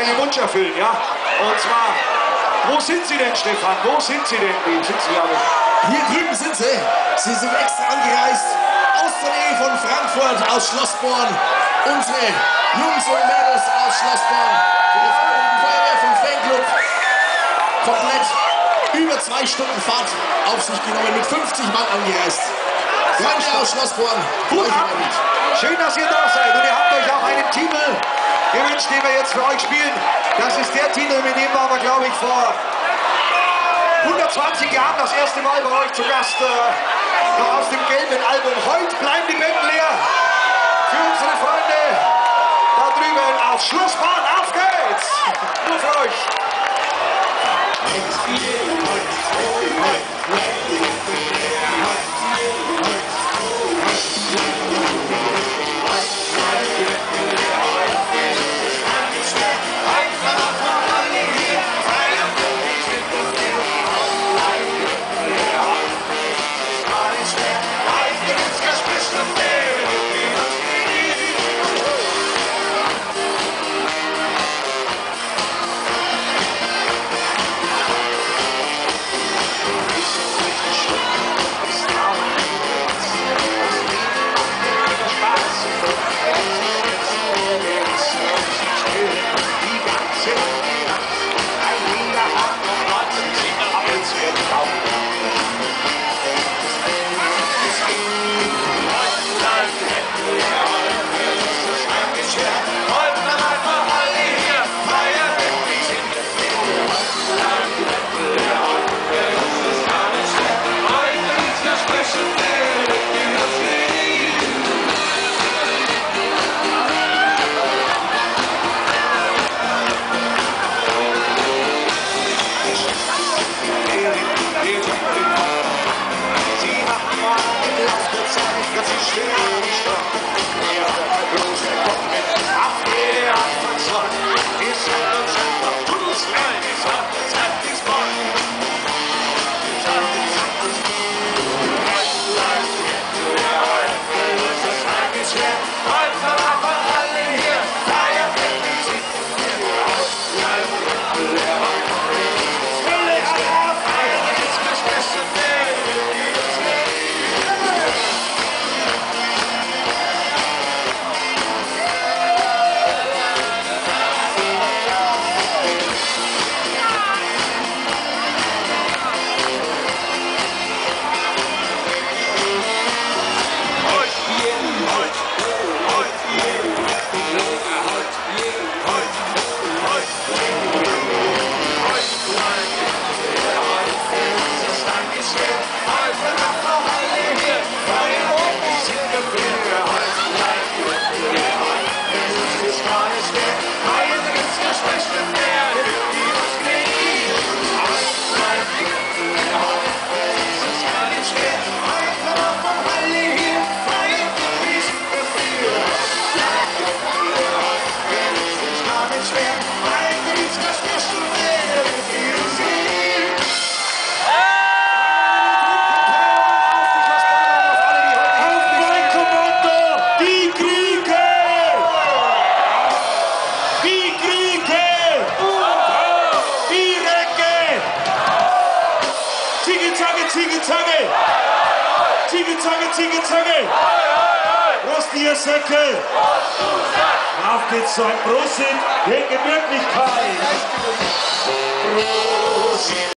einen Wunsch erfüllen, ja? Und zwar, wo sind Sie denn, Stefan? Wo sind Sie denn? Wie sind Sie alle? Hier drüben sind sie. Sie sind extra angereist. Aus der Nähe von Frankfurt, aus Schlossborn. Unsere Jungs und Mädels aus Schlossborn. Für die Freiwilligen Feuerwehr vom Fanclub. Komplett über 2 Stunden Fahrt auf sich genommen. Mit 50 Mann angereist. Freunde aus Schlossborn. Hut ab. Schön, dass ihr da seid. Und ihr habt euch auch einen Titel gewünscht, den wir jetzt für euch spielen. Das ist der Titel, mit dem waren wir, glaube ich, vor 120 Jahren das erste Mal bei euch zu Gast. Noch aus dem gelben Album. Heute bleiben die Betten leer. Für unsere Freunde da drüben auf Schlossborn. Auf geht's! Nur für euch. Ziegelzange! Prost, ihr Säcke! Auf geht's zu einem Prosit, der Gemütlichkeit! Prosit!